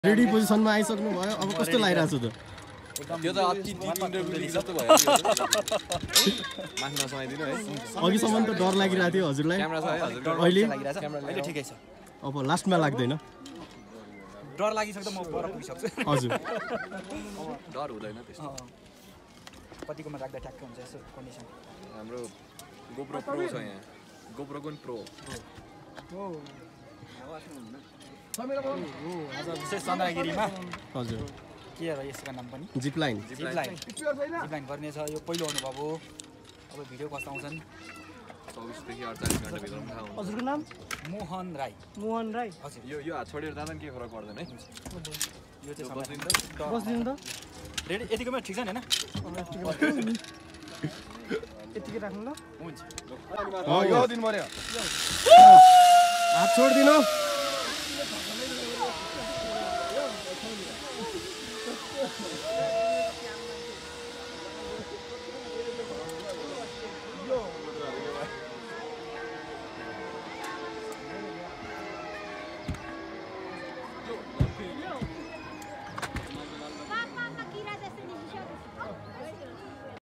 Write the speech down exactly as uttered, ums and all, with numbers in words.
ready पोजिसनमा आइसक्नु भयो अब कस्तो लागिरहेछ त त्यो त अति डिप इन्टरभ्यु जस्तो भयो माथि नसमाइदिनु है अघिसम्म त डर लागिरहेको थियो हजुरलाई क्यामेरा छ है हजुर अहिले अहिले ठिकै छ अब लास्टमा लाग्दैन डर लागिसक्दा म पर पुगिसक्छु हजुर डर हुँदैन त्यस्तो कतिकोमा राख्दा ठ्याक्क हुन्छ यसो कन्डिसन हाम्रो गोप्रो प्रो छ यहाँ गोप्रो कुन प्रो हो आज विशेष चन्द्रगिरीमा हजुर के हो यसको नाम पनि zip line zip line zip line गर्ने छ यो पहिलो अनुभव हो अब भिडियो कस्तो आउँछन् चौबिस देखि अडचालिस घण्टा भित्रमा थाहा हुन्छ हजुरको नाम मोहन राई मोहन राई हजुर यो यो हात छोडेर जाँदा नि के फरक पर्दैन है यो चाहिँ बस्दिनु त बस्दिनु त रेडी यतिकोमा ठिक छ नि हैन यतिकै राख्नु ल हुन्छ यो दिन मर्यो हात छोड्दिनु